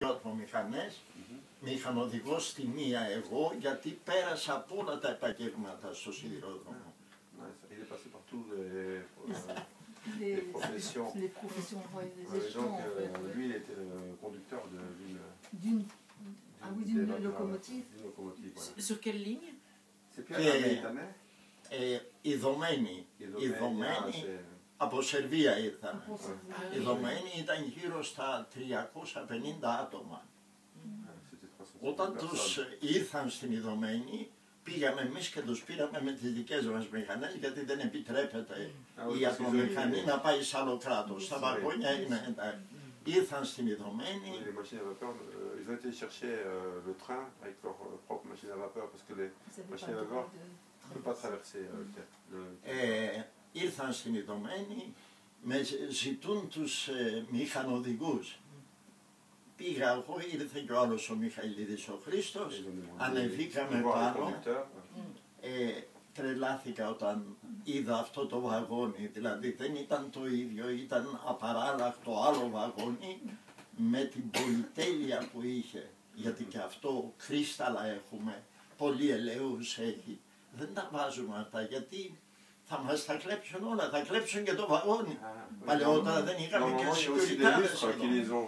μηχανές, μηχανοδηγός στη μία εγώ, γιατί πέρασα από όλα τα επαγγέλματα στο σιδηρόδρομο. Il est passé par tous les professions. Les professions, ouais, les Donc, échelons, en fait. lui, il était le conducteur D'une locomotive. D'une locomotive, voilà. Sur quelle ligne? C'est Pierre Itané. Ιδωμένοι. Από Σερβία ήρθαν. Οι δωμένοι ήταν γύρω στα 350 άτομα. Όταν τους ήρθαν στην Ιδωμένη, πήγαμε εμείς και τους πήραμε με τις δικές μας μηχανές, γιατί δεν επιτρέπεται η ατμομηχανή να πάει σε άλλο κράτος. Στα βαγόνια είναι, ήρθαν στην Ιδωμένη. Ils ont été chercher le train avec leur propre machine à vapeur, parce que les machines à vapeur ne peuvent pas traverser le ήρθαν στην Ιδωμένη, ζητούν τους μηχανοδηγούς. Πήγα εγώ, ήρθε και ο άλλος ο Μιχαηλίδης ο Χρήστος, ανεβήκαμε πάνω, τρελάθηκα όταν είδα αυτό το βαγόνι, δηλαδή δεν ήταν το ίδιο, ήταν απαράλλακτο άλλο βαγόνι με την πολυτέλεια που είχε, γιατί και αυτό κρίσταλα έχουμε, πολύ ελαιούς έχει, δεν τα βάζουμε αυτά γιατί θα μας τα κλέψουν όλα, θα κλέψουν και το βαγόνι. Παλαιότερα δεν είχαμε και σιγουριτάδες εδώ.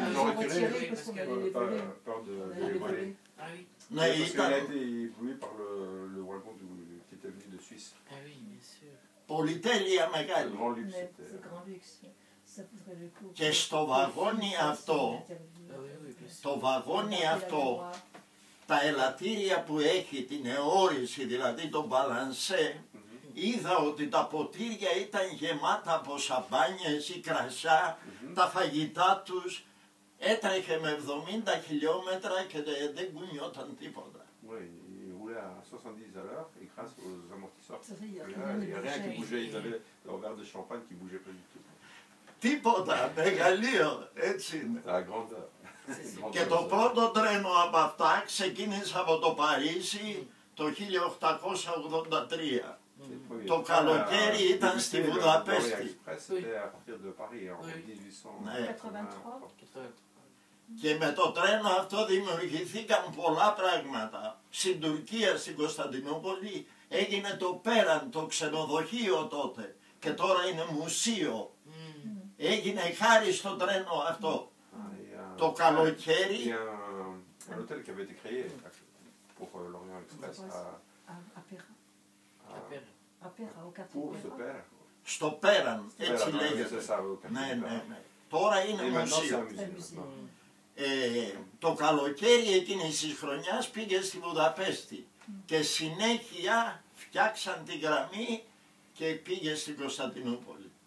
Ναι, ήταν πολυτέλεια μεγάλη. Και στο βαγόνι αυτό, τα ελαττήρια που έχει την αιώρηση, δηλαδή το μπαλανσέ, είδα ότι τα ποτήρια ήταν γεμάτα από σαμπάνιες ή κρασιά, τα φαγητά τους έτρεχε με 70 χιλιόμετρα και δεν κουνιόταν τίποτα. Τίποτα, μεγαλείο, έτσι είναι. Και το πρώτο τρένο από αυτά ξεκίνησε από το Παρίσι το 1883. Το καλοκαίρι ήταν στη Βουδαπέστη. Και με το τρένο αυτό δημιουργηθήκαν πολλά πράγματα. Στην Τουρκία, στην Κωνσταντινούπολη, έγινε το Πέραν, το ξενοδοχείο τότε. Και τώρα είναι μουσείο. Έγινε χάρη στο τρένο αυτό. Το καλοκαίρι. Στο Πέραν, έτσι λέγεται. Ναι. Τώρα είναι μουσείο. Το καλοκαίρι εκείνης της χρονιάς πήγε στη Βουδαπέστη και συνέχεια φτιάξαν τη γραμμή και πήγε στην Κωνσταντινούπολη.